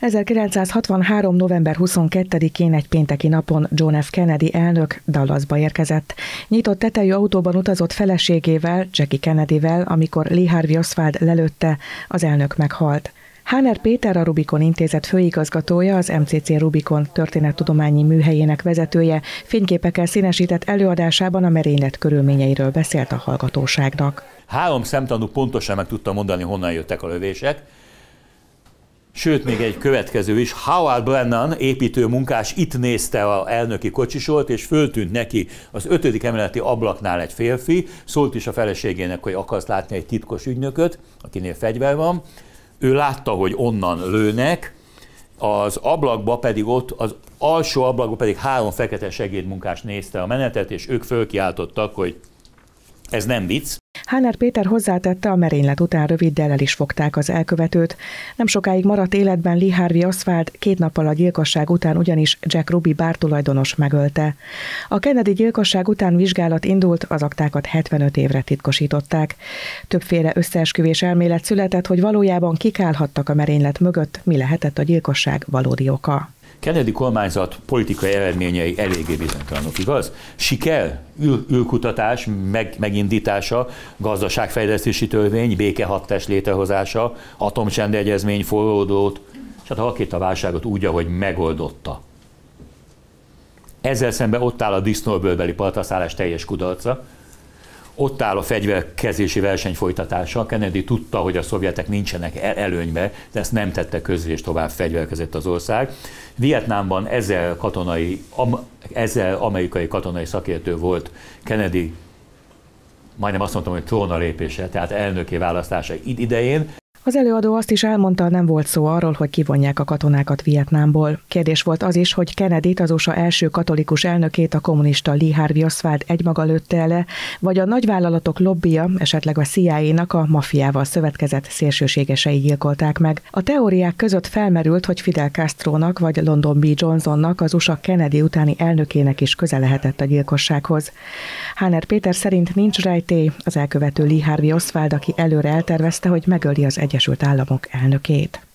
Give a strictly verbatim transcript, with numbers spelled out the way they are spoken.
ezerkilencszázhatvanhárom. november huszonkettedikén egy pénteki napon John F. Kennedy elnök Dallasba érkezett. Nyitott tetejű autóban utazott feleségével, Jackie Kennedyvel, amikor Lee Harvey Oswald lelőtte, az elnök meghalt. Háner Péter, a Rubicon Intézet főigazgatója, az em cé cé Rubicon történettudományi műhelyének vezetője fényképekkel színesített előadásában a merénylet körülményeiről beszélt a hallgatóságnak. Három szemtanú pontosan meg tudta mondani, honnan jöttek a lövések. Sőt, még egy következő is, Howard Brennan, építőmunkás, itt nézte az elnöki kocsisort, és föltűnt neki az ötödik emeleti ablaknál egy férfi, szólt is a feleségének, hogy akarsz látni egy titkos ügynököt, akinél fegyver van. Ő látta, hogy onnan lőnek, az ablakba pedig ott, az alsó ablakba pedig három fekete segédmunkás nézte a menetet, és ők fölkiáltottak, hogy ez nem vicc. Háner Péter hozzátette, a merénylet után röviddel el is fogták az elkövetőt. Nem sokáig maradt életben Lee Harvey Oswald, két nappal a gyilkosság után ugyanis Jack Ruby bártulajdonos megölte. A Kennedy gyilkosság után vizsgálat indult, az aktákat hetvenöt évre titkosították. Többféle összeesküvés elmélet született, hogy valójában kik állhattak a merénylet mögött, mi lehetett a gyilkosság valódi oka. Kennedy kormányzat politikai eredményei eléggé bizonytalanok, igaz? Siker, ül, ülkutatás, meg, megindítása, gazdaságfejlesztési törvény, békehadtest létrehozása, atomcsendegyezmény, forródót, és hát a rakétaválságot úgy, ahogy megoldotta. Ezzel szemben ott áll a disznóbőrbeli partraszállás teljes kudarca, ott áll a fegyverkezési verseny folytatása. Kennedy tudta, hogy a szovjetek nincsenek előnybe, de ezt nem tette közzé, és tovább fegyverkezett az ország. Vietnámban ezer, katonai, ezer amerikai katonai szakértő volt Kennedy, majdnem azt mondtam, hogy trónra lépése, tehát elnöki választása idején. Az előadó azt is elmondta, nem volt szó arról, hogy kivonják a katonákat Vietnámból. Kérdés volt az is, hogy Kennedyt, az u es á első katolikus elnökét, a kommunista Lee Harvey Oswald egymaga lőtte le, vagy a nagyvállalatok lobbija, esetleg a C I A-nak a maffiával szövetkezett szélsőségesei gyilkolták meg. A teóriák között felmerült, hogy Fidel Castrónak vagy Lyndon B. Johnsonnak, az u es á Kennedy utáni elnökének is köze lehetett a gyilkossághoz. Háner Péter szerint nincs rejtély, az elkövető Lee Harvey Oswald, aki előre eltervezte, hogy megöli az Egyesült Államok elnökét.